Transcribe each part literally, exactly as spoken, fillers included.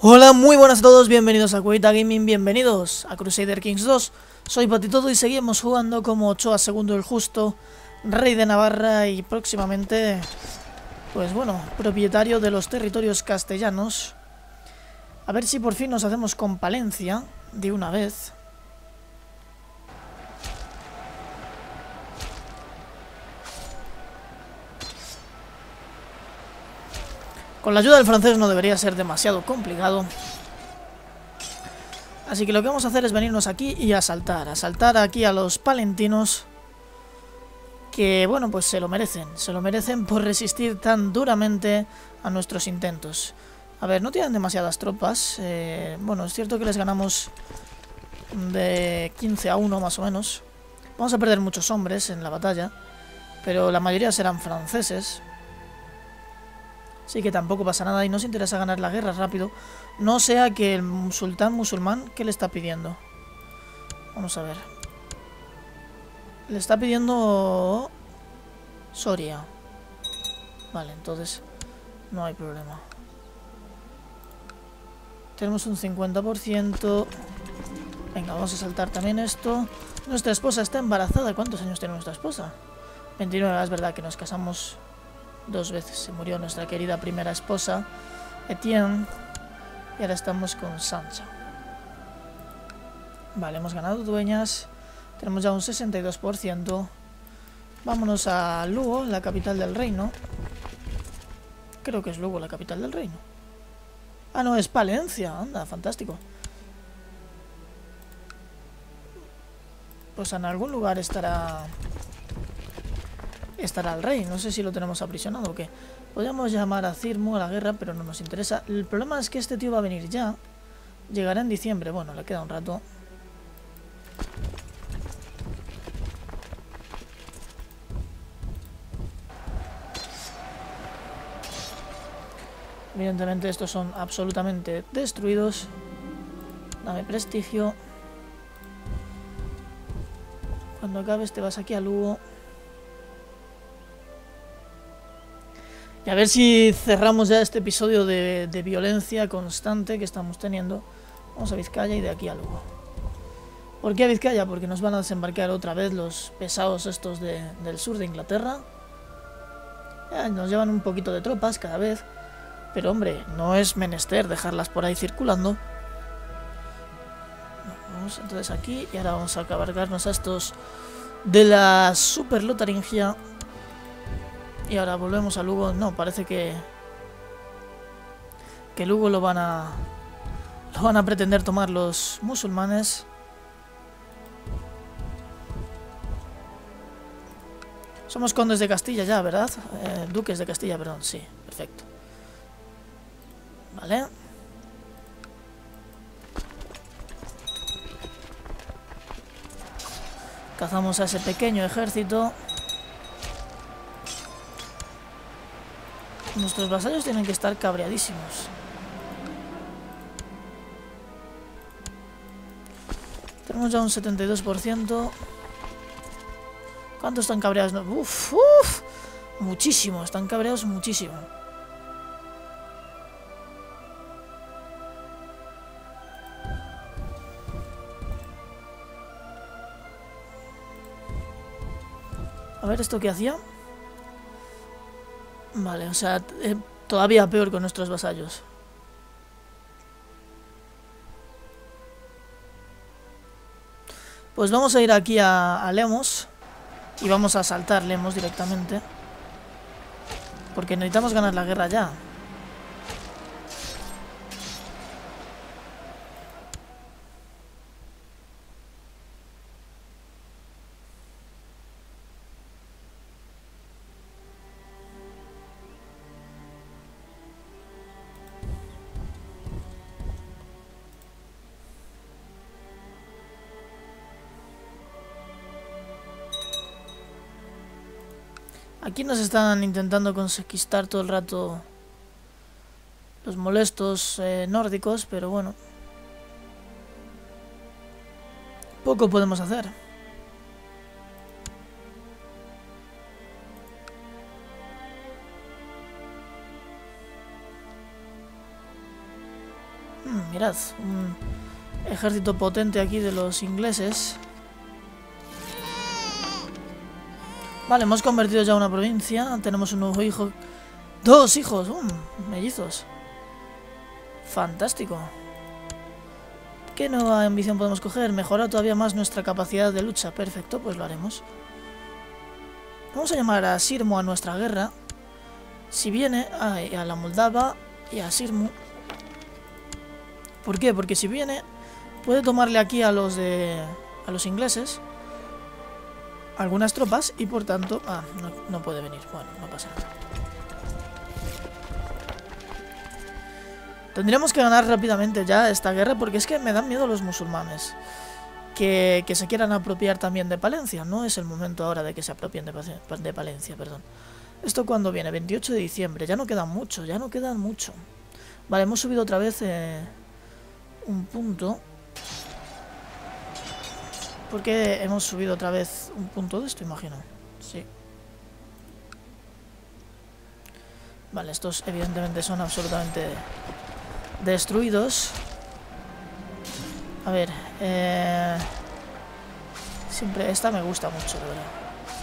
Hola, muy buenas a todos, bienvenidos a Cuevita Gaming, bienvenidos a Crusader Kings dos. Soy Patitodo y seguimos jugando como Ochoa segundo el Justo, rey de Navarra y próximamente, pues bueno, propietario de los territorios castellanos. A ver si por fin nos hacemos con Palencia de una vez. Con la ayuda del francés no debería ser demasiado complicado. Así que lo que vamos a hacer es venirnos aquí y asaltar. Asaltar aquí a los palentinos. Que, bueno, pues se lo merecen. Se lo merecen por resistir tan duramente a nuestros intentos. A ver, no tienen demasiadas tropas. Eh, bueno, es cierto que les ganamos de quince a uno más o menos. Vamos a perder muchos hombres en la batalla. Pero la mayoría serán franceses. Así que tampoco pasa nada y nos interesa ganar la guerra rápido. No sea que el sultán musulmán, ¿qué le está pidiendo? Vamos a ver. Le está pidiendo Soria. Vale, entonces no hay problema. Tenemos un cincuenta por ciento. Venga, vamos a saltar también esto. Nuestra esposa está embarazada. ¿Cuántos años tiene nuestra esposa? veintinueve, es verdad que nos casamos dos veces. Se murió nuestra querida primera esposa, Etienne. Y ahora estamos con Sancha. Vale, hemos ganado dueñas. Tenemos ya un sesenta y dos por ciento. Vámonos a Lugo, la capital del reino. Creo que es Lugo la capital del reino. Ah, no, es Palencia. Anda, fantástico. Pues en algún lugar estará... Estará el rey. No sé si lo tenemos aprisionado o qué. Podríamos llamar a Cirmo a la guerra, pero no nos interesa. El problema es que este tío va a venir ya. Llegará en diciembre. Bueno, le queda un rato. Evidentemente estos son absolutamente destruidos. Dame prestigio. Cuando acabes te vas aquí a Lugo. Y a ver si cerramos ya este episodio de, de violencia constante que estamos teniendo. Vamos a Vizcaya y de aquí a Lugo. ¿Por qué a Vizcaya? Porque nos van a desembarcar otra vez los pesados estos de, del sur de Inglaterra. Ya, nos llevan un poquito de tropas cada vez. Pero hombre, no es menester dejarlas por ahí circulando. Vamos entonces aquí y ahora vamos a cabalgarnos a estos de la Super Lotaringia. Y ahora volvemos a Lugo. No, parece que que Lugo lo van a lo van a pretender tomar los musulmanes. Somos condes de Castilla ya, ¿verdad? Eh, duques de Castilla, perdón, sí, perfecto. Vale. Cazamos a ese pequeño ejército. Nuestros vasallos tienen que estar cabreadísimos. Tenemos ya un setenta y dos por ciento. ¿Cuántos están cabreados? Uf, uf. Muchísimo, están cabreados muchísimo. A ver, ¿esto qué hacía? Vale, o sea, eh, todavía peor con nuestros vasallos. Pues vamos a ir aquí a, a Lemos. Y vamos a asaltar Lemos directamente. Porque necesitamos ganar la guerra ya. Aquí nos están intentando conquistar todo el rato los molestos eh, nórdicos, pero bueno, poco podemos hacer. Mm, mirad, un ejército potente aquí de los ingleses. Vale, hemos convertido ya una provincia. Tenemos un nuevo hijo. ¡Dos hijos! ¡Um! Mellizos. Fantástico. ¿Qué nueva ambición podemos coger? Mejorar todavía más nuestra capacidad de lucha. Perfecto, pues lo haremos. Vamos a llamar a Sirmu a nuestra guerra. Si viene, ah, a la Moldava y a Sirmu. ¿Por qué? Porque si viene, puede tomarle aquí a los de a los ingleses algunas tropas y por tanto... Ah, no, no puede venir. Bueno, no pasa nada. Tendríamos que ganar rápidamente ya esta guerra porque es que me dan miedo los musulmanes. Que, que se quieran apropiar también de Palencia. No es el momento ahora de que se apropien de, de Palencia, perdón. ¿Esto cuándo viene? veintiocho de diciembre. Ya no queda mucho, ya no queda mucho. Vale, hemos subido otra vez eh, un punto. ¿Por qué hemos subido otra vez un punto de esto, imagino? Sí. Vale, estos evidentemente son absolutamente destruidos. A ver, eh... siempre esta me gusta mucho, de verdad.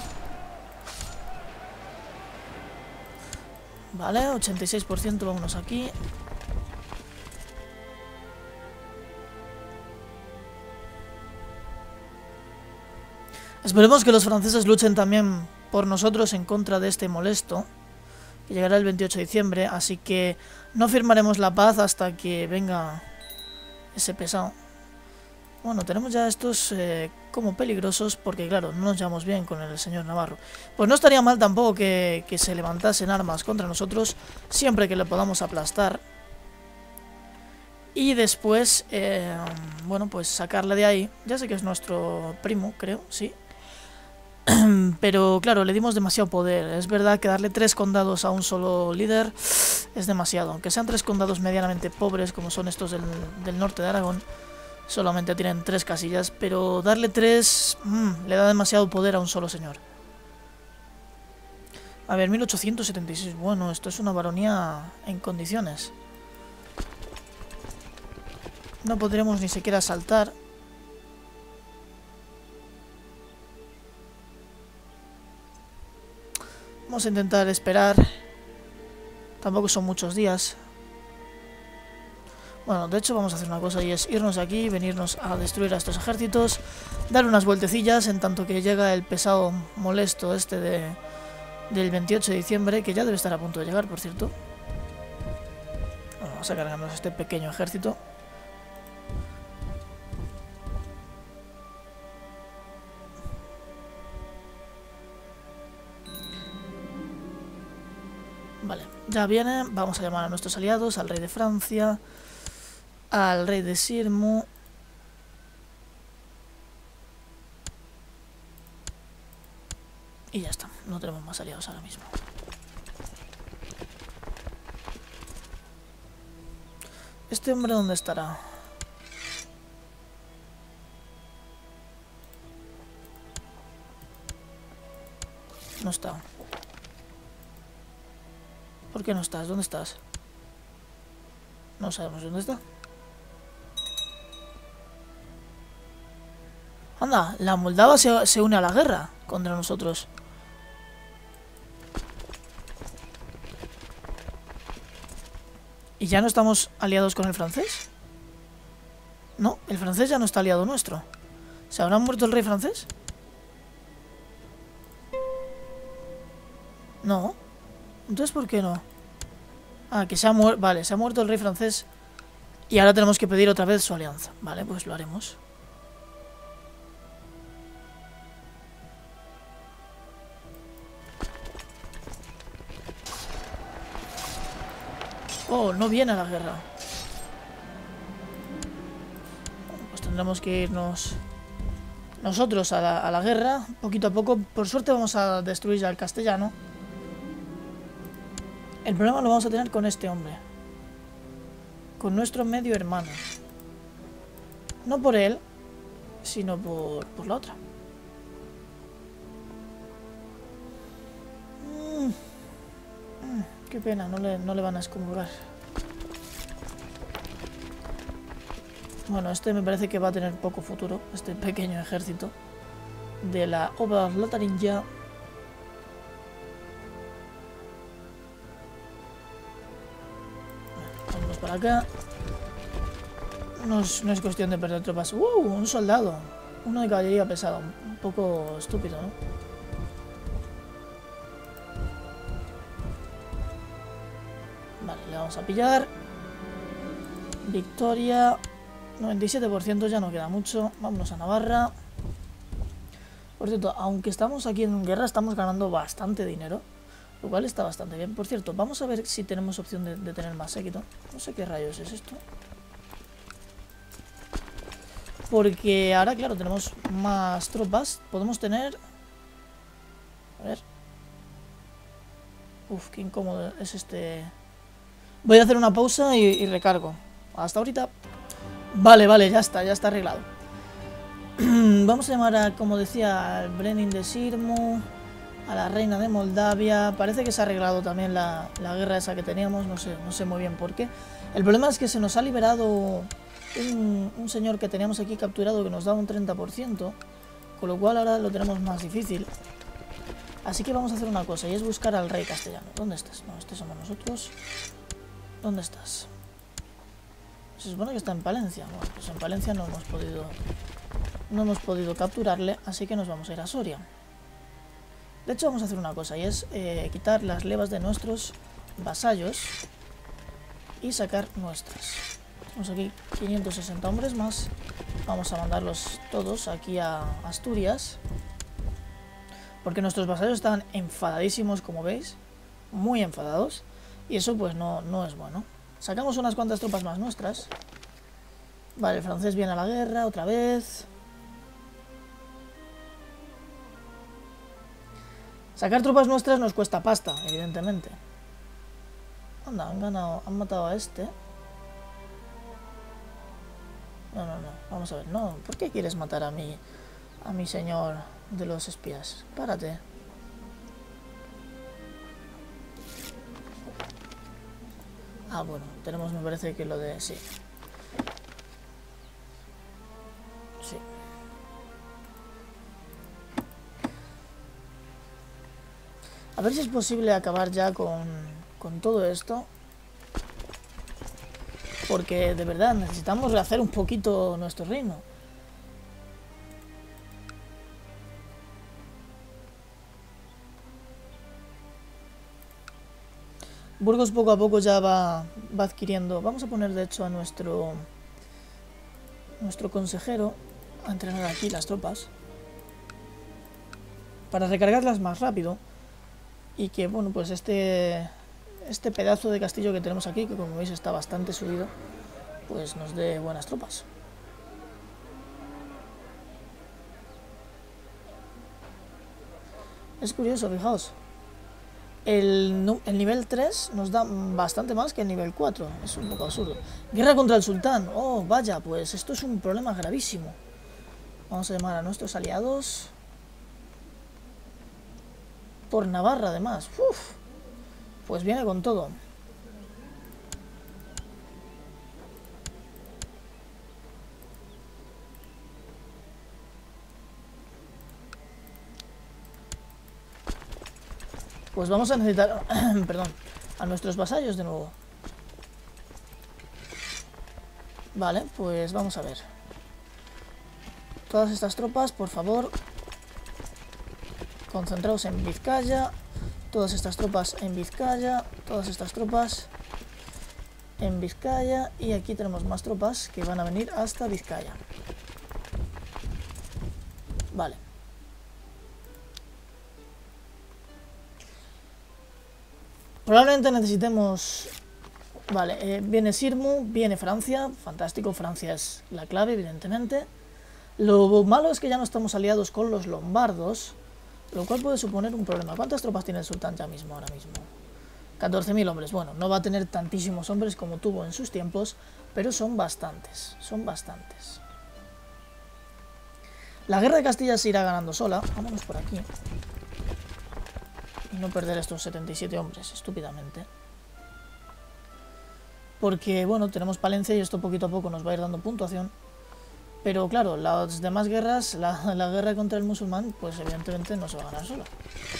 Vale, ochenta y seis por ciento, vámonos aquí. Esperemos que los franceses luchen también por nosotros en contra de este molesto, que llegará el veintiocho de diciembre, así que no firmaremos la paz hasta que venga ese pesado. Bueno, tenemos ya estos eh, como peligrosos porque, claro, no nos llevamos bien con el señor Navarro. Pues no estaría mal tampoco que, que se levantasen armas contra nosotros siempre que le podamos aplastar. Y después, eh, bueno, pues sacarle de ahí. Ya sé que es nuestro primo, creo, sí. Pero, claro, le dimos demasiado poder. Es verdad que darle tres condados a un solo líder es demasiado. Aunque sean tres condados medianamente pobres, como son estos del, del norte de Aragón. Solamente tienen tres casillas, pero darle tres mmm, le da demasiado poder a un solo señor. A ver, mil ochocientos setenta y seis. Bueno, esto es una baronía en condiciones. No podremos ni siquiera saltar. Vamos a intentar esperar. Tampoco son muchos días. Bueno, de hecho vamos a hacer una cosa y es irnos aquí, venirnos a destruir a estos ejércitos, dar unas vueltecillas en tanto que llega el pesado molesto este de, del veintiocho de diciembre, que ya debe estar a punto de llegar, por cierto. Bueno, vamos a cargarnos este pequeño ejército. Vale, ya viene, vamos a llamar a nuestros aliados, al rey de Francia, al rey de Sirmu. Y ya está, no tenemos más aliados ahora mismo. ¿Este hombre dónde estará? No está. ¿Por qué no estás? ¿Dónde estás? No sabemos dónde está. Anda, la Moldava se, se une a la guerra contra nosotros. ¿Y ya no estamos aliados con el francés? No, el francés ya no está aliado nuestro. ¿Se habrá muerto el rey francés? No. Entonces, ¿por qué no? Ah, que se ha muerto. Vale, se ha muerto el rey francés. Y ahora tenemos que pedir otra vez su alianza. Vale, pues lo haremos. Oh, no viene a la guerra. Bueno, pues tendremos que irnos nosotros a la, a la guerra, poquito a poco. Por suerte vamos a destruir ya el castellano. El problema lo vamos a tener con este hombre. Con nuestro medio hermano. No por él, sino por, por la otra. Mm. Mm, qué pena, no le, no le van a excomulgar. Bueno, este me parece que va a tener poco futuro, este pequeño ejército de la Oberlotharingia. Vamos para acá. No es, no es cuestión de perder tropas. ¡Uh! Un soldado. Uno de caballería pesado. Un poco estúpido, ¿no? Vale, le vamos a pillar. Victoria. noventa y siete por ciento, ya no queda mucho. Vámonos a Navarra. Por cierto, aunque estamos aquí en guerra, estamos ganando bastante dinero. Lo cual está bastante bien. Por cierto, vamos a ver si tenemos opción de, de tener más séquito. No sé qué rayos es esto. Porque ahora, claro, tenemos más tropas. Podemos tener... A ver. Uf, qué incómodo es este... Voy a hacer una pausa y, y recargo. Hasta ahorita. Vale, vale, ya está, ya está arreglado. Vamos a llamar a, como decía, al Brenin de Sirmu, a la reina de Moldavia. Parece que se ha arreglado también la, la guerra esa que teníamos, no sé, no sé muy bien por qué. El problema es que se nos ha liberado un, un señor que teníamos aquí capturado que nos da un treinta por ciento, con lo cual ahora lo tenemos más difícil. Así que vamos a hacer una cosa, y es buscar al rey castellano. ¿Dónde estás? No, este somos nosotros. ¿Dónde estás? Se supone que está en Palencia. Bueno, pues en Palencia no hemos podido no hemos podido capturarle, así que nos vamos a ir a Soria. De hecho, vamos a hacer una cosa, y es eh, quitar las levas de nuestros vasallos y sacar nuestras. Tenemos aquí quinientos sesenta hombres más. Vamos a mandarlos todos aquí a Asturias, porque nuestros vasallos están enfadadísimos, como veis, muy enfadados, y eso pues no, no es bueno. Sacamos unas cuantas tropas más nuestras. Vale, el francés viene a la guerra otra vez. Sacar tropas nuestras nos cuesta pasta, evidentemente. Anda, han ganado, han matado a este. No, no, no, vamos a ver, no. ¿Por qué quieres matar a mi, a mi señor de los espías? Párate. Ah, bueno, tenemos, me parece que lo de... sí. Sí. A ver si es posible acabar ya con, con todo esto. Porque de verdad necesitamos rehacer un poquito nuestro reino. Burgos poco a poco ya va, va adquiriendo... Vamos a poner de hecho a nuestro... Nuestro consejero a entrenar aquí las tropas. Para recargarlas más rápido. Y que, bueno, pues este... Este pedazo de castillo que tenemos aquí, que como veis está bastante subido, pues nos dé buenas tropas. Es curioso, fijaos. El, el nivel tres nos da bastante más que el nivel cuatro. Es un poco absurdo. Guerra contra el sultán. Oh, vaya, pues esto es un problema gravísimo. Vamos a llamar a nuestros aliados. Por Navarra, además. Uf. Pues viene con todo. Pues vamos a necesitar, perdón, a nuestros vasallos de nuevo. Vale, pues vamos a ver. Todas estas tropas, por favor, concentraos en Vizcaya. Todas estas tropas en Vizcaya. Todas estas tropas en Vizcaya. Y aquí tenemos más tropas que van a venir hasta Vizcaya. Vale. Probablemente necesitemos... Vale, eh, viene Sirmu, viene Francia. Fantástico, Francia es la clave, evidentemente. Lo malo es que ya no estamos aliados con los lombardos, lo cual puede suponer un problema. ¿Cuántas tropas tiene el sultán ya mismo, ahora mismo? catorce mil hombres. Bueno, no va a tener tantísimos hombres como tuvo en sus tiempos, pero son bastantes, son bastantes. La guerra de Castilla se irá ganando sola. Vámonos por aquí. Y no perder estos setenta y siete hombres, estúpidamente. Porque, bueno, tenemos Palencia y esto poquito a poco nos va a ir dando puntuación. Pero claro, las demás guerras, la, la guerra contra el musulmán, pues evidentemente no se va a ganar sola.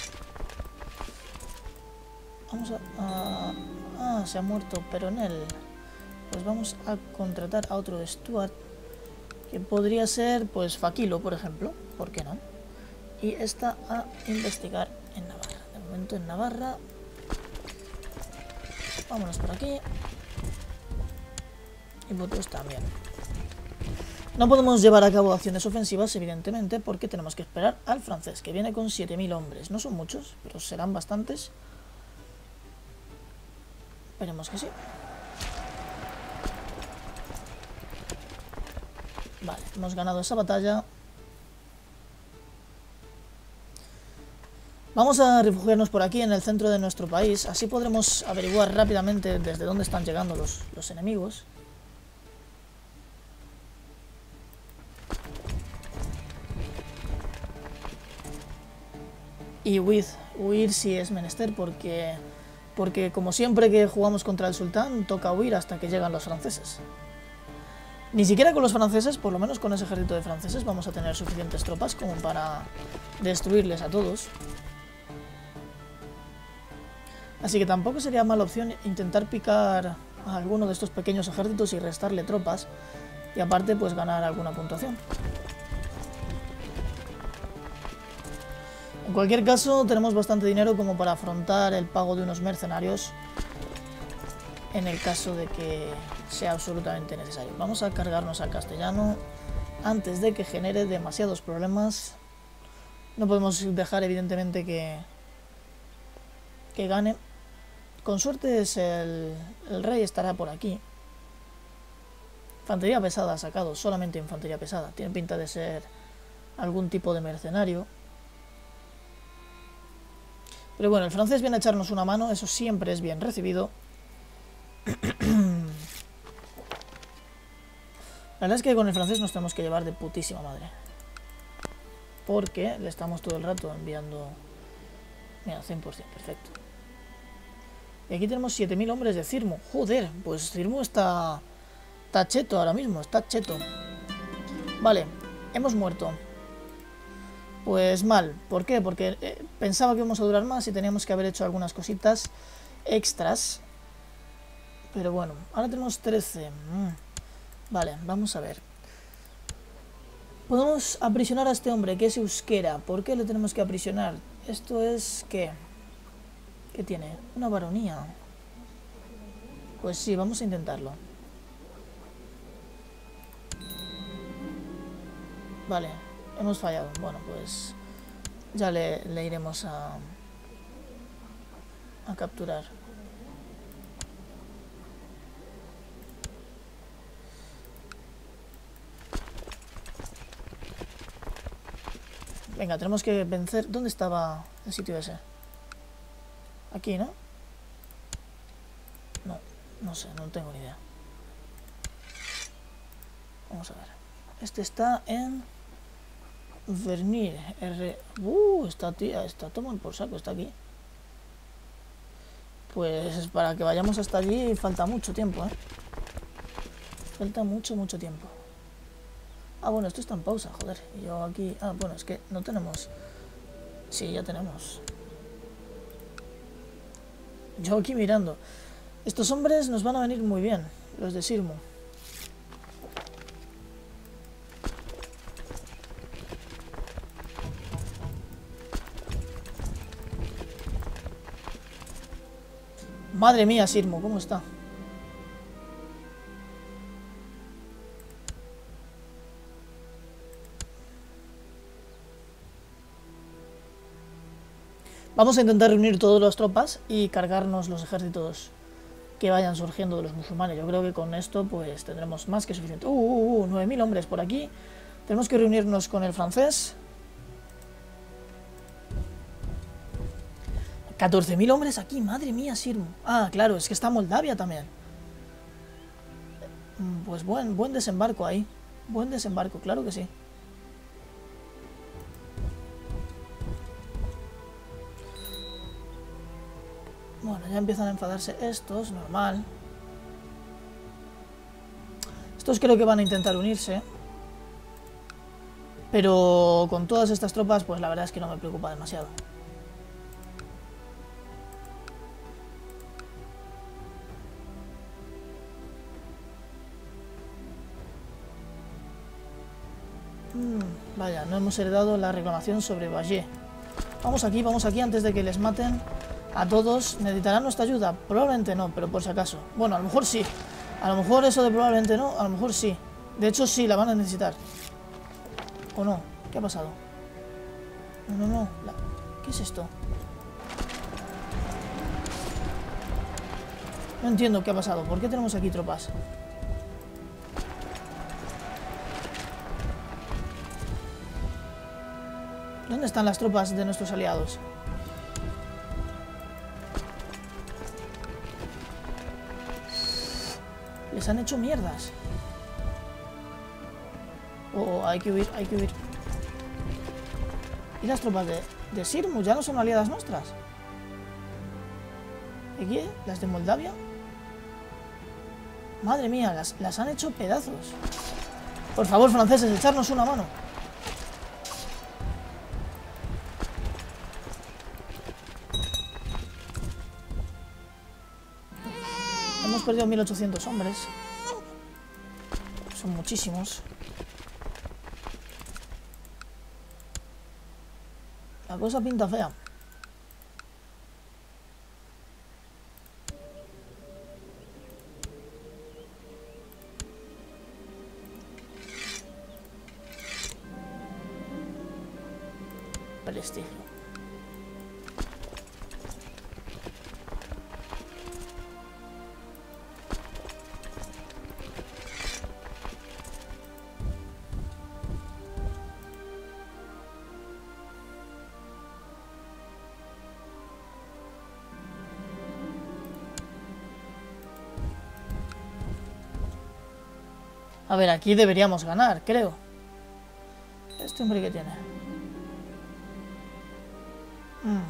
Vamos a, a... Ah, se ha muerto Peronel. Pues vamos a contratar a otro Stuart, que podría ser, pues, Faquilo, por ejemplo. ¿Por qué no? Y esta a investigar en Navarra. De momento en Navarra. Vámonos por aquí. Y vosotros también. No podemos llevar a cabo acciones ofensivas, evidentemente, porque tenemos que esperar al francés, que viene con siete mil hombres. No son muchos, pero serán bastantes. Esperemos que sí. Vale, hemos ganado esa batalla. Vamos a refugiarnos por aquí, en el centro de nuestro país. Así podremos averiguar rápidamente desde dónde están llegando los, los enemigos. Y huir, huir si es menester, porque, porque como siempre que jugamos contra el sultán, toca huir hasta que llegan los franceses. Ni siquiera con los franceses, por lo menos con ese ejército de franceses, vamos a tener suficientes tropas como para destruirles a todos. Así que tampoco sería mala opción intentar picar a alguno de estos pequeños ejércitos y restarle tropas, y aparte pues ganar alguna puntuación. En cualquier caso, tenemos bastante dinero como para afrontar el pago de unos mercenarios en el caso de que sea absolutamente necesario. Vamos a cargarnos al castellano antes de que genere demasiados problemas. No podemos dejar, evidentemente, que, que gane. Con suerte es el, el rey estará por aquí. Infantería pesada ha sacado, solamente infantería pesada. Tiene pinta de ser algún tipo de mercenario. Pero bueno, el francés viene a echarnos una mano, eso siempre es bien recibido. La verdad es que con el francés nos tenemos que llevar de putísima madre. Porque le estamos todo el rato enviando... Mira, cien por cien, perfecto. Y aquí tenemos siete mil hombres de Cirmo. Joder, pues Cirmo está... Está cheto ahora mismo, está cheto. Vale, hemos muerto. Pues mal, ¿por qué? Porque eh, pensaba que íbamos a durar más y teníamos que haber hecho algunas cositas extras. Pero bueno, ahora tenemos trece. Mm. Vale, vamos a ver. Podemos aprisionar a este hombre que es euskera. ¿Por qué le tenemos que aprisionar? Esto es... ¿qué? ¿Qué tiene? Una baronía. Pues sí, vamos a intentarlo. Vale, hemos fallado. Bueno, pues ya le, le iremos a, a capturar. Venga, tenemos que vencer... ¿Dónde estaba el sitio ese? Aquí, ¿no? No, no sé, no tengo ni idea. Vamos a ver. Este está en... Vernir. R... Uh, está, tía, está tomando por saco, está aquí. Pues para que vayamos hasta allí falta mucho tiempo, ¿eh? Falta mucho, mucho tiempo. Ah, bueno, esto está en pausa, joder. Y yo aquí... Ah, bueno, es que no tenemos... Sí, ya tenemos. Yo aquí mirando. Estos hombres nos van a venir muy bien, los de Sirmu. Madre mía, Sirmu, ¿cómo está? Vamos a intentar reunir todas las tropas y cargarnos los ejércitos que vayan surgiendo de los musulmanes. Yo creo que con esto pues tendremos más que suficiente. Uh, uh, uh, nueve mil hombres por aquí. Tenemos que reunirnos con el francés. catorce mil hombres aquí, madre mía, Sirmu. Ah, claro, es que está Moldavia también. Pues buen, buen desembarco ahí. Buen desembarco, claro que sí. Bueno, ya empiezan a enfadarse estos, normal. Estos creo que van a intentar unirse. Pero con todas estas tropas, pues la verdad es que no me preocupa demasiado. Mm, vaya, no hemos heredado la reclamación sobre Valle. Vamos aquí, vamos aquí antes de que les maten a todos. ¿Necesitarán nuestra ayuda? Probablemente no, pero por si acaso. Bueno, a lo mejor sí. A lo mejor eso de probablemente no, a lo mejor sí. De hecho sí, la van a necesitar. ¿O no? ¿Qué ha pasado? No, no, no. La... ¿Qué es esto? No entiendo qué ha pasado. ¿Por qué tenemos aquí tropas? ¿Dónde están las tropas de nuestros aliados? Les han hecho mierdas. Oh, hay que huir, hay que huir. ¿Y las tropas de, de Sirmus ya no son aliadas nuestras? ¿Y qué? ¿Las de Moldavia? Madre mía, las, las han hecho pedazos. Por favor, franceses, echarnos una mano. Hemos perdido mil ochocientos hombres. Son muchísimos. La cosa pinta fea. Prestigio. A ver, aquí deberíamos ganar, creo. ¿Este hombre qué tiene? Mm.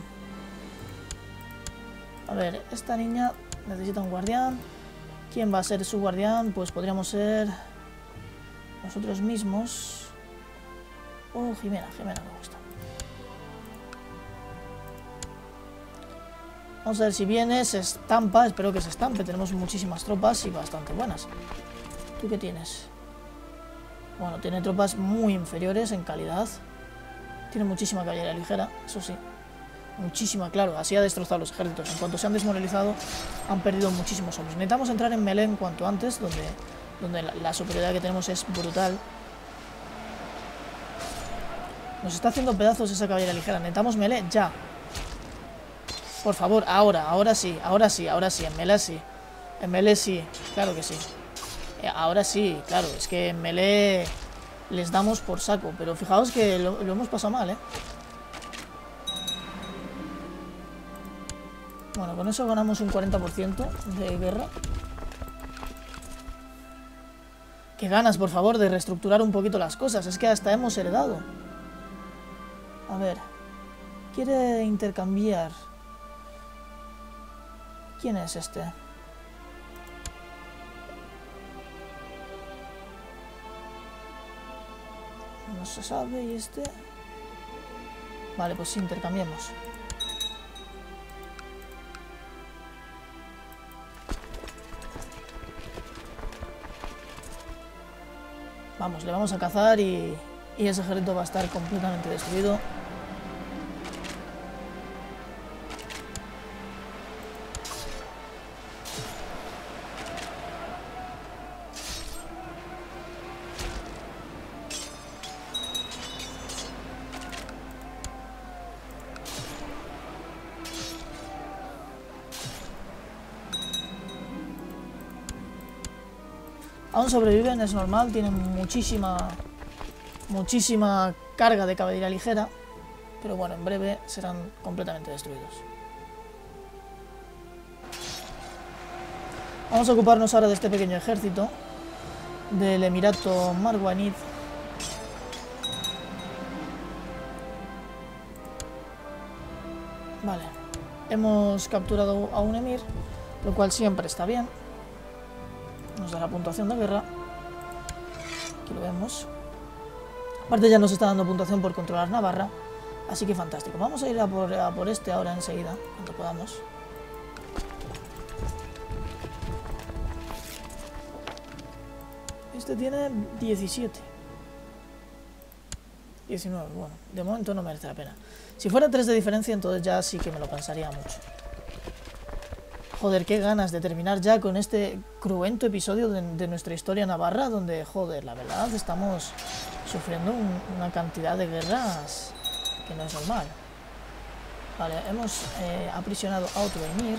A ver, esta niña necesita un guardián. ¿Quién va a ser su guardián? Pues podríamos ser nosotros mismos. Oh, Jimena, Jimena me gusta. Vamos a ver si viene, se estampa. Espero que se estampe. Tenemos muchísimas tropas y bastante buenas. ¿Tú qué tienes? Bueno, tiene tropas muy inferiores en calidad. Tiene muchísima caballería ligera, eso sí. Muchísima, claro. Así ha destrozado los ejércitos. En cuanto se han desmoralizado, han perdido muchísimos hombres. Necesitamos entrar en melee en cuanto antes, donde, donde la, la superioridad que tenemos es brutal. Nos está haciendo pedazos esa caballería ligera. Necesitamos melee ya. Por favor, ahora, ahora sí, ahora sí, ahora sí. En melee sí. En melee sí, claro que sí. Ahora sí, claro, es que en melee les damos por saco. Pero fijaos que lo, lo hemos pasado mal, ¿eh? Bueno, con eso ganamos un cuarenta por ciento de guerra. Qué ganas, por favor, de reestructurar un poquito las cosas. Es que hasta hemos heredado. A ver. Quiere intercambiar. ¿Quién es este? No se sabe, ¿y este? Vale, pues sí, intercambiemos. Vamos, le vamos a cazar y, y ese ejército va a estar completamente destruido. Aún sobreviven, es normal, tienen muchísima muchísima carga de caballería ligera, pero bueno, en breve serán completamente destruidos. Vamos a ocuparnos ahora de este pequeño ejército del Emirato Marwanid. Vale, hemos capturado a un emir, lo cual siempre está bien. Nos da la puntuación de guerra. aquí lo vemos. Aparte ya nos está dando puntuación por controlar Navarra, así que fantástico. Vamos a ir a por, a por este ahora enseguida, cuanto podamos. Este tiene diecisiete. diecinueve, bueno, de momento no merece la pena. Si fuera tres de diferencia, entonces ya sí que me lo pensaría mucho. Joder, qué ganas de terminar ya con este cruento episodio de, de nuestra historia navarra, donde, joder, la verdad, estamos sufriendo un, una cantidad de guerras que no es normal. Vale, hemos eh, aprisionado a otro emir.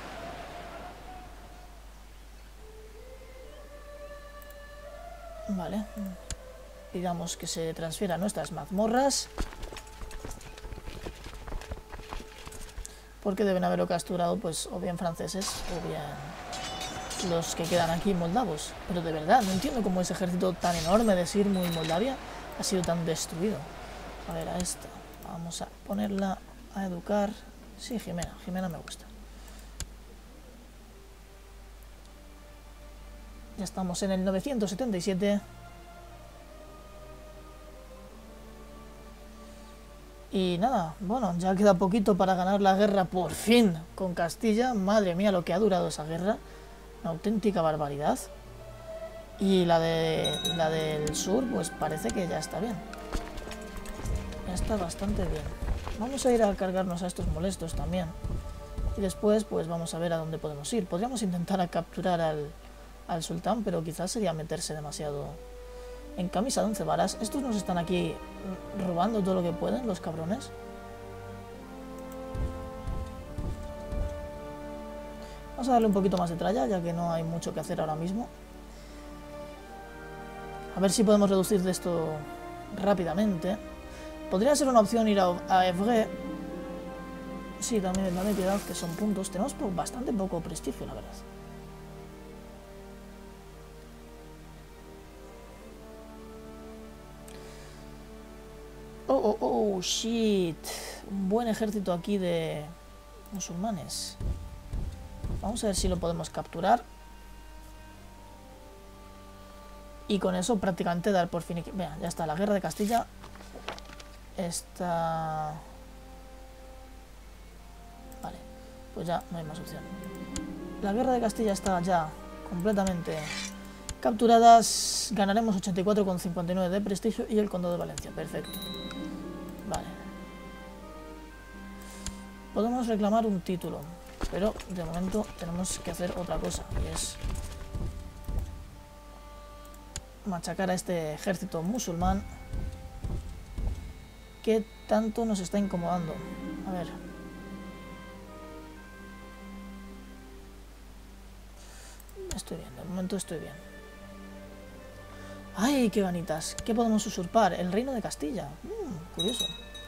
Vale. Pidamos que se transfiera a nuestras mazmorras. Porque deben haberlo capturado, pues, o bien franceses, o bien los que quedan aquí moldavos. Pero de verdad, no entiendo cómo ese ejército tan enorme de Sirmu y Moldavia ha sido tan destruido. A ver, a esta. Vamos a ponerla a educar. Sí, Jimena. Jimena me gusta. Ya estamos en el novecientos setenta y siete. Y nada, bueno, ya queda poquito para ganar la guerra por fin con Castilla. Madre mía, lo que ha durado esa guerra. Una auténtica barbaridad. Y la de la del sur, pues parece que ya está bien. Ya está bastante bien. Vamos a ir a cargarnos a estos molestos también. Y después, pues vamos a ver a dónde podemos ir. Podríamos intentar a capturar al, al sultán, pero quizás sería meterse demasiado en camisa de once varas. Estos nos están aquí robando todo lo que pueden, los cabrones. Vamos a darle un poquito más de tralla, ya que no hay mucho que hacer ahora mismo. A ver si podemos reducir de esto rápidamente. Podría ser una opción ir a, a Évreux. Sí, también dame piedad, que son puntos. Tenemos bastante poco prestigio, la verdad. Oh, oh, oh, shit. Un buen ejército aquí de musulmanes. Vamos a ver si lo podemos capturar. Y con eso prácticamente dar por fin... Vean, ya está, la guerra de Castilla está... Vale, pues ya no hay más opción. La guerra de Castilla está ya completamente capturadas. Ganaremos ochenta y cuatro coma cincuenta y nueve de prestigio y el condado de Valencia. Perfecto. Vale. Podemos reclamar un título, pero de momento tenemos que hacer otra cosa, y es machacar a este ejército musulmán que tanto nos está incomodando. A ver. Estoy bien, de momento estoy bien. ¡Ay, qué ganitas! ¿Qué podemos usurpar? El reino de Castilla. Mm, curioso.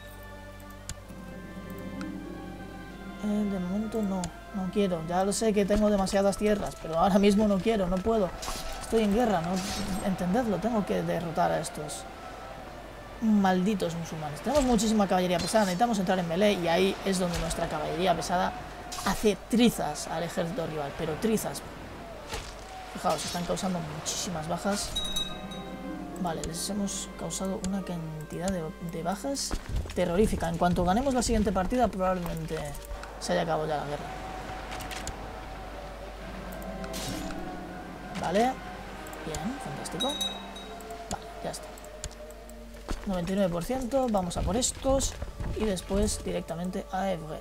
Eh, de momento no, no quiero. Ya lo sé que tengo demasiadas tierras, pero ahora mismo no quiero, no puedo. Estoy en guerra, ¿no? Entendedlo, tengo que derrotar a estos malditos musulmanes. Tenemos muchísima caballería pesada, necesitamos entrar en melee y ahí es donde nuestra caballería pesada hace trizas al ejército rival, pero trizas. Fijaos, están causando muchísimas bajas. Vale, les hemos causado una cantidad de, de bajas terrorífica. En cuanto ganemos la siguiente partida, probablemente se haya acabado ya la guerra. Vale, bien, fantástico. Vale, ya está. noventa y nueve por ciento, vamos a por estos y después directamente a Évreux.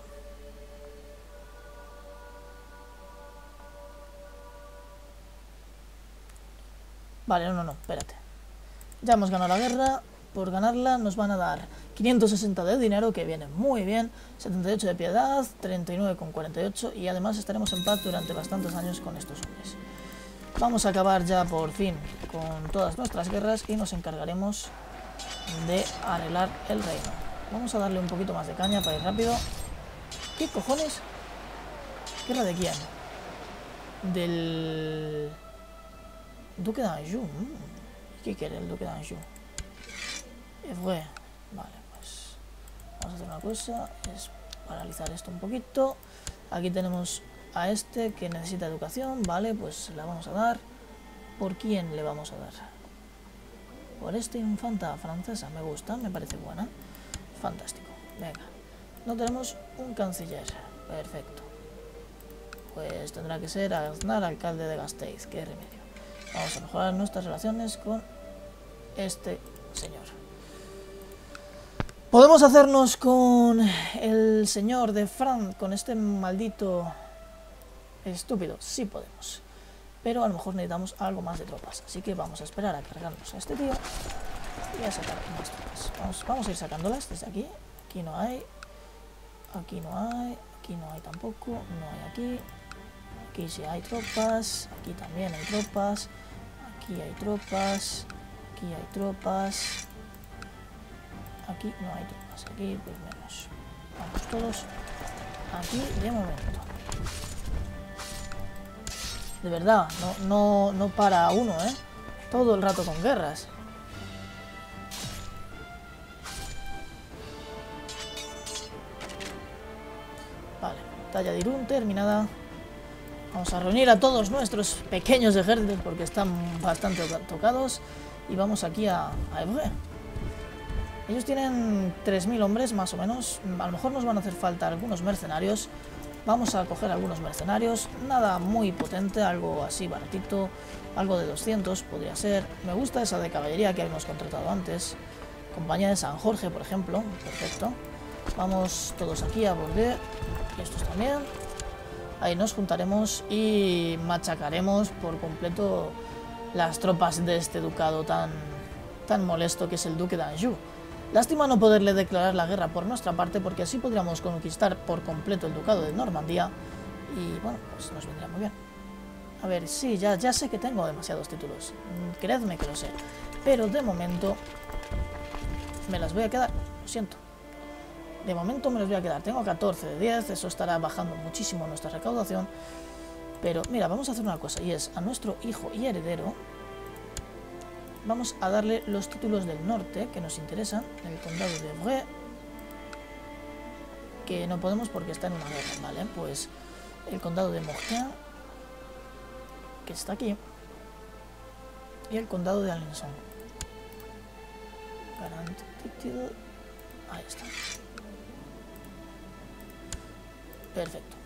Vale, no, no, no, espérate. Ya hemos ganado la guerra. Por ganarla nos van a dar quinientos sesenta de dinero, que viene muy bien, setenta y ocho de piedad, treinta y nueve coma cuarenta y ocho, y además estaremos en paz durante bastantes años con estos hombres. Vamos a acabar ya por fin con todas nuestras guerras y nos encargaremos de arreglar el reino. Vamos a darle un poquito más de caña para ir rápido. ¿Qué cojones? ¿Guerra de quién? Del... Duque d'Anjou. ¿Qué quiere el Duque d'Anjou? Évreux. Vale, pues vamos a hacer una cosa, es paralizar esto un poquito. Aquí tenemos a este que necesita educación, vale, pues la vamos a dar. ¿Por quién le vamos a dar? Por esta infanta francesa, me gusta, me parece buena. Fantástico, venga. No tenemos un canciller, perfecto. Pues tendrá que ser Aznar, alcalde de Gasteiz, qué remedio. Vamos a mejorar nuestras relaciones con este señor. Podemos hacernos con el señor de Fran, con este maldito estúpido, sí podemos. Pero a lo mejor necesitamos algo más de tropas, así que vamos a esperar a cargarnos a este tío y a sacar más tropas. Vamos, vamos a ir sacándolas desde aquí. Aquí no hay, aquí no hay, aquí no hay tampoco, no hay aquí. Aquí sí hay tropas, aquí también hay tropas, aquí hay tropas, aquí hay tropas, aquí no hay tropas, aquí pues menos. Vamos todos aquí de momento. De verdad, no, no, no para uno, ¿eh? Todo el rato con guerras. Vale, batalla de Irún terminada. Vamos a reunir a todos nuestros pequeños ejércitos porque están bastante tocados. Y vamos aquí a, a Évreux. Ellos tienen tres mil hombres más o menos. A lo mejor nos van a hacer falta algunos mercenarios. Vamos a coger algunos mercenarios. Nada muy potente, algo así baratito. Algo de doscientos podría ser. Me gusta esa de caballería que habíamos contratado antes. Compañía de San Jorge, por ejemplo. Perfecto. Vamos todos aquí a Bordeaux. Y estos también. Ahí nos juntaremos y machacaremos por completo las tropas de este ducado tan, tan molesto que es el duque de Anjou. Lástima no poderle declarar la guerra por nuestra parte, porque así podríamos conquistar por completo el ducado de Normandía y bueno, pues nos vendría muy bien. A ver, sí, ya, ya sé que tengo demasiados títulos, creedme que lo sé, pero de momento me las voy a quedar, lo siento. De momento me los voy a quedar. Tengo catorce de diez, eso estará bajando muchísimo nuestra recaudación. Pero mira, vamos a hacer una cosa, y es a nuestro hijo y heredero vamos a darle los títulos del norte que nos interesan, el condado de Évreux, que no podemos porque está en una guerra, ¿vale? Pues el condado de Mortain, que está aquí, y el condado de Alençon. Garantitido. Ahí está. Perfecto.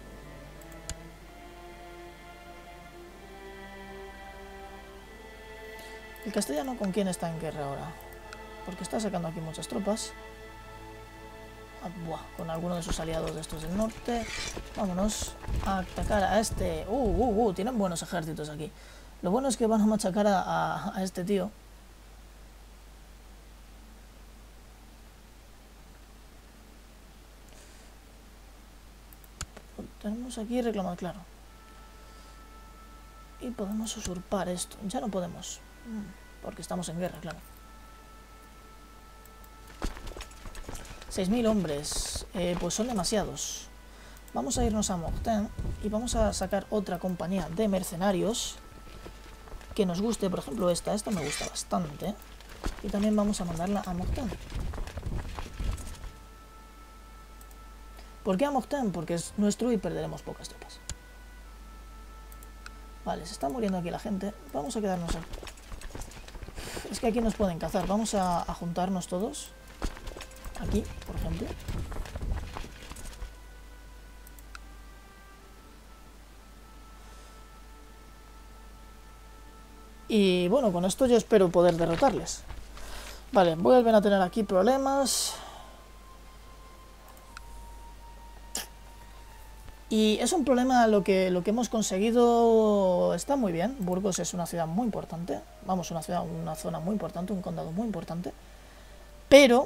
¿El castellano con quién está en guerra ahora? Porque está sacando aquí muchas tropas. Ah, buah, con alguno de sus aliados de estos del norte. Vámonos a atacar a este... Uh, uh, uh, tienen buenos ejércitos aquí. Lo bueno es que van a machacar a, a, a este tío. Tenemos aquí reclamar, claro. Y podemos usurpar esto. Ya no podemos. Porque estamos en guerra, claro. seis mil hombres. Eh, pues son demasiados. Vamos a irnos a Mortain y vamos a sacar otra compañía de mercenarios que nos guste. Por ejemplo esta. Esta me gusta bastante. Y también vamos a mandarla a Mortain. ¿Por qué a Mortain? Porque es nuestro y perderemos pocas tropas. Vale, se está muriendo aquí la gente. Vamos a quedarnos aquí. Es que aquí nos pueden cazar. Vamos a, a juntarnos todos. Aquí, por ejemplo. Y bueno, con esto yo espero poder derrotarles. Vale, vuelven a tener aquí problemas. Y es un problema lo que, lo que hemos conseguido. Está muy bien. Burgos es una ciudad muy importante. Vamos, una ciudad, una zona muy importante, un condado muy importante. Pero,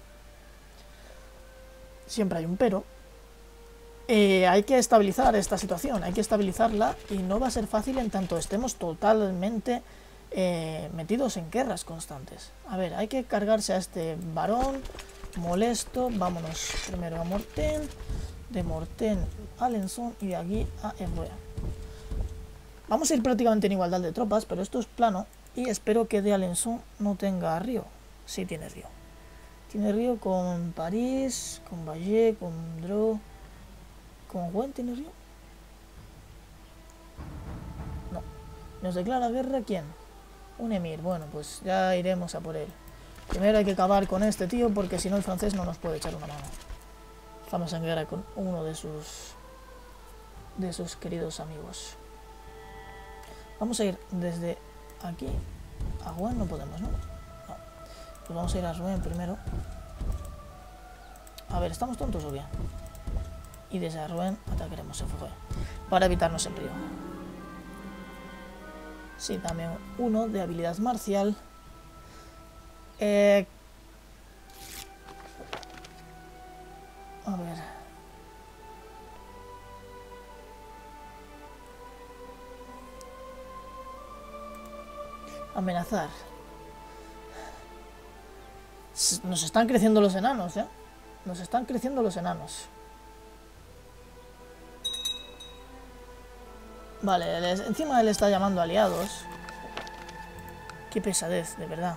siempre hay un pero, eh, hay que estabilizar esta situación, hay que estabilizarla y no va a ser fácil en tanto estemos totalmente eh, metidos en guerras constantes. A ver, hay que cargarse a este varón molesto. Vámonos primero a Mortain. De Mortain a Alençon y de aquí a Évreux. Vamos a ir prácticamente en igualdad de tropas, pero esto es plano y espero que de Alençon no tenga río. Sí tiene río. Tiene río con París, con Valle, con Dreux, con Rouen tiene río. No. ¿Nos declara guerra quién? Un emir, bueno, pues ya iremos a por él. Primero hay que acabar con este tío, porque si no el francés no nos puede echar una mano. Estamos en guerra con uno de sus... de sus queridos amigos. Vamos a ir desde aquí a Rouen, no podemos, ¿no? No. Pues vamos a ir a Rouen primero. A ver, ¿estamos tontos o qué? Y desde Rouen atacaremos el fuego para evitarnos el río. Sí, también uno de habilidad marcial. Eh... A ver. Amenazar. Nos están creciendo los enanos, ¿eh? Nos están creciendo los enanos. Vale, él es, encima él está llamando aliados. Qué pesadez, de verdad.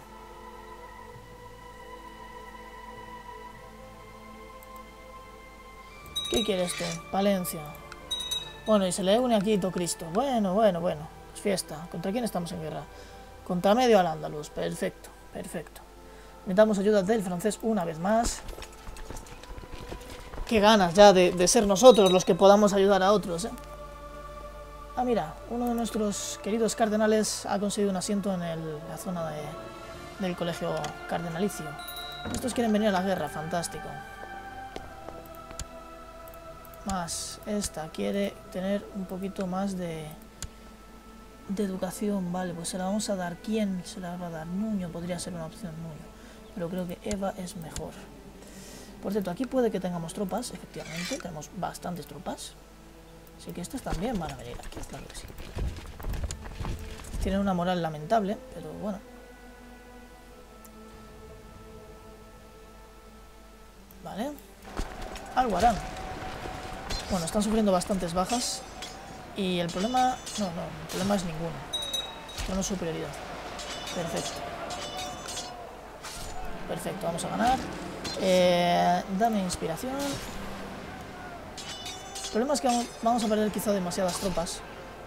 ¿Qué quiere este? Palencia. Bueno, y se le une aquí Hito Cristo. Bueno, bueno, bueno. Es fiesta. ¿Contra quién estamos en guerra? Contra medio al Andaluz. Perfecto, perfecto. Necesitamos ayuda del francés una vez más. Qué ganas ya de, de ser nosotros los que podamos ayudar a otros, ¿eh? Ah, mira, uno de nuestros queridos cardenales ha conseguido un asiento en el, la zona de, del colegio cardenalicio. Estos quieren venir a la guerra, fantástico. Más, esta quiere tener un poquito más de, de educación, vale, pues se la vamos a dar. ¿Quién se la va a dar? Nuño podría ser una opción, Nuño. Pero creo que Eva es mejor. Por cierto, aquí puede que tengamos tropas, efectivamente, tenemos bastantes tropas. Así que estos también van a venir aquí, claro que sí. Tienen una moral lamentable, pero bueno. Vale. Algo harán. Bueno, están sufriendo bastantes bajas. Y el problema... No, no, el problema es ninguno. Tenemos superioridad. Perfecto. Perfecto, vamos a ganar. Eh, dame inspiración. El problema es que vamos a perder quizá demasiadas tropas.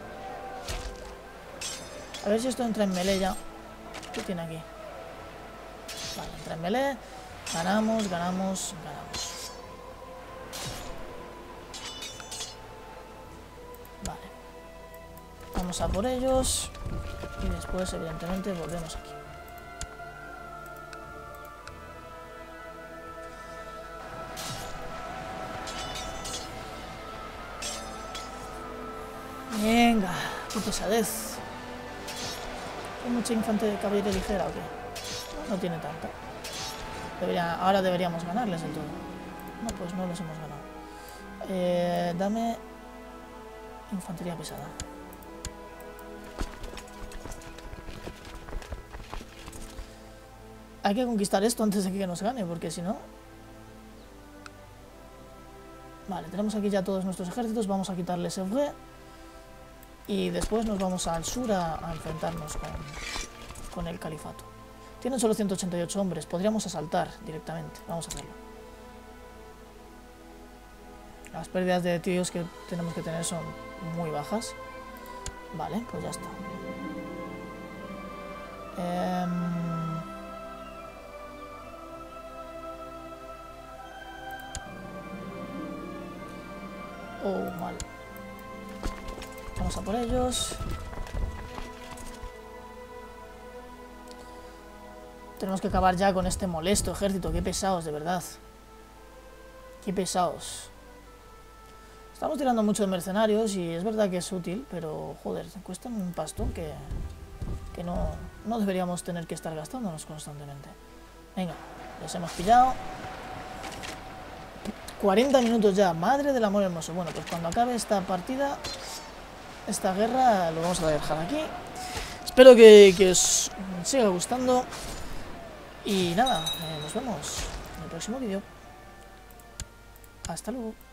A ver si esto entra en melee ya. ¿Qué tiene aquí? Vale, entra en melee. Ganamos, ganamos, ganamos. Vale. Vamos a por ellos. Y después, evidentemente, volvemos aquí. Venga, qué pesadez. ¿Hay mucha infantería de caballería ligera o qué? No tiene tanta. Debería, ahora deberíamos ganarles del todo. No, pues no los hemos ganado. Eh, dame infantería pesada. Hay que conquistar esto antes de que nos gane, porque si no... Vale, tenemos aquí ya todos nuestros ejércitos. Vamos a quitarles Evre. Y después nos vamos al sur a, a enfrentarnos con, con el califato. Tienen solo ciento ochenta y ocho hombres. Podríamos asaltar directamente. Vamos a hacerlo. Las pérdidas de tíos que tenemos que tener son muy bajas. Vale, pues ya está. Eh... Oh, mal. Vamos a por ellos. Tenemos que acabar ya con este molesto ejército. Qué pesados, de verdad. Qué pesados. Estamos tirando mucho de mercenarios y es verdad que es útil, pero joder, cuestan un pastón que, que no, no deberíamos tener que estar gastándonos constantemente. Venga, los hemos pillado. cuarenta minutos ya, madre del amor hermoso. Bueno, pues cuando acabe esta partida, esta guerra, lo vamos a dejar aquí. Espero que, que os siga gustando. Y nada, eh, nos vemos en el próximo vídeo. Hasta luego.